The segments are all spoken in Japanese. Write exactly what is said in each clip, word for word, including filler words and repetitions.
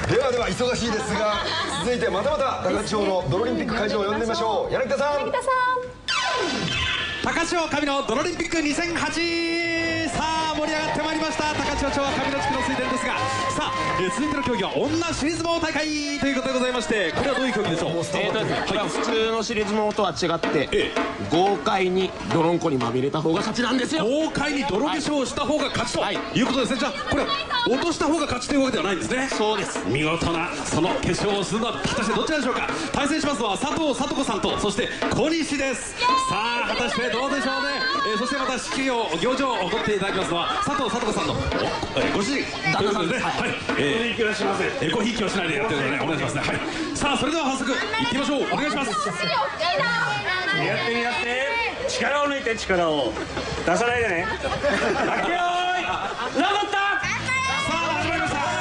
ではでは忙しいですが、続いてまたまた高千穂のドロリンピック会場を呼んでみましょう。柳田さん。 柳田さん。 高千穂神のドロリンピックにせんはち、さあ盛り上がってまいりました。高千穂町は神野地区の水田ですが、さあ、えー、続いての競技は女尻相撲大会ということでございまして、これはどういう競技でしょう。 えーとですね、これは普通の尻相撲とは違って、ええ、豪快に泥んこにまみれた方が勝ちなんですよ。 豪快に泥化粧をした方が勝ちと、はい、いうことですね。じゃあこれ落とした方が勝ちというわけではないんですね。 そうです。 見事なその決勝をするのは果たしてどちらでしょうか。対戦しますのは佐藤聡子さんと、そして小西です。さあ果たしてどうでしょうね。えー、そしてまた式を行事を踊っていただきますのは佐藤聡子さんのご主人ということでね、はい、えー、ごひいきはしません。えー、ごひいきはしないでやってるので、ね、お願いしますね。はい、さあそれでは早速行ってみましょう。お願いします。 やってみやって、力を抜いて、力を出さないでね。はっけよーい、なかった。 さあ始まりました。さ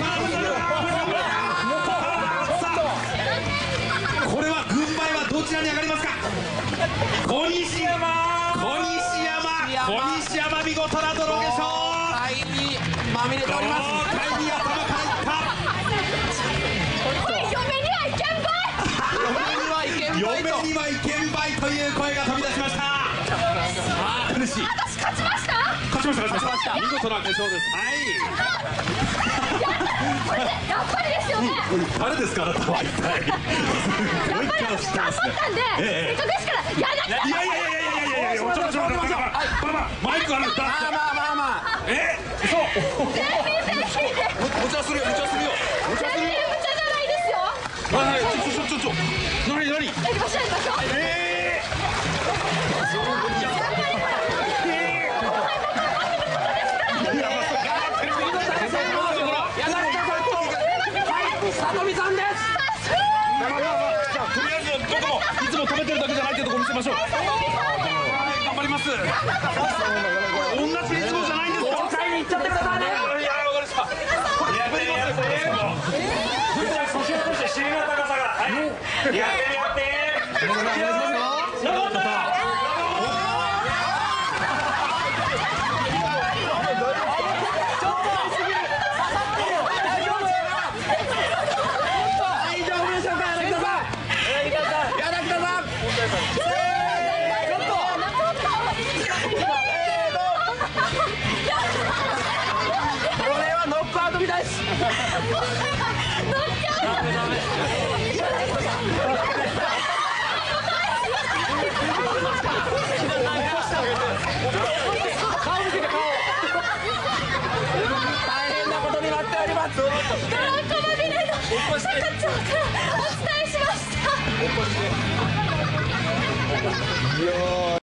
あこれは軍配はどちらに上がりますか。小西山、小西山、小西山、見事な泥化粧。 はいにまみれております。 豪快に頭からいった。 嫁には意見ばい。 嫁には意見ばいという声が飛び出しました。さあ苦しい。 私勝ちました。 勝ちました勝ちました見事な決勝です。 これやっぱりですよね。 誰ですかあなたは一体。 やっぱり私頑張ったんで、せっかくですからやらなきゃ。 いやいやいやいやいやいやいや、ちょっとちょっとちょっとマイクある。 まあまあまあまあ。 え、そう。 全然全然。 無茶するよ、無茶するよ。 全然無茶じゃないですよ。 はいはい、ちょちょちょちょ。何何。 やりましょうやりましょう。 えさとみさんです。 とりあえず僕もいつも止めてるだけじゃないってとこ見せましょう。頑張ります。同じリズムじゃないんですか。 豪快にいっちゃってくださいね。 いや、わかりました。やってやって。 舞台腰を落として尻の高さが。はい。やってやって。なかった。 大変なことになっております。 ドランコまみれの赤ちゃんから